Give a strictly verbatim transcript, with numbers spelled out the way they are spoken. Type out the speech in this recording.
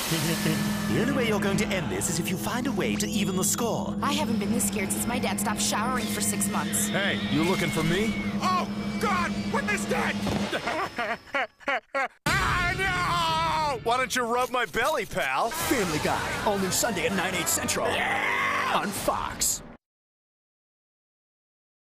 The only way you're going to end this is if you find a way to even the score. I haven't been this scared since my dad stopped showering for six months. Hey, you looking for me? Oh, God! What is that? Ah, no! Why don't you rub my belly, pal? Family Guy, all new Sunday at nine, eight central. Yeah! On Fox.